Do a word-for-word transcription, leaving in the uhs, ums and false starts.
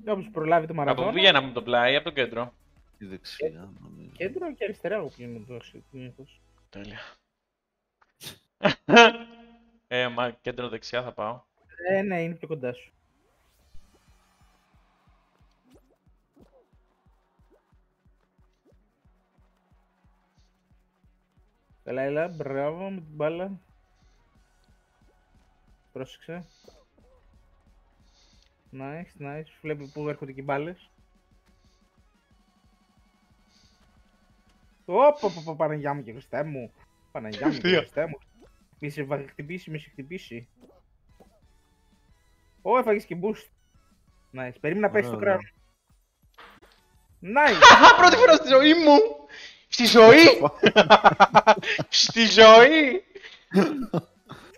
Όπως προλάβει το μαραθώνα. Από πού βγαίναμε από το πλάι, από το κέντρο. Τη δεξιά, νομίζω. Κέντρο και αριστερά εγώ πηγαίνω το συνήθως. Τέλεια. ε, μα κέντρο δεξιά θα πάω. Ε, ναι, είναι πιο κοντά σου. Έλα, έλα, μπράβο με την μπάλα. Πρόσεξε. Nice, nice. Βλέπει πού έρχονται και οι μπάλες. Ωπ, ωπ, ωπ, Παναγιά μου και Χριστέ μου. Παναγιά μου και Χριστέ μου. Μη σε χτυπήσει, μη σε χτυπήσει. Ω, έφαγες και boost. Nice, περίμενα να πέσει το κράνο. Nice. Πρώτη φορά στη ζωή μου! Στη ζωή! Στη ζωή!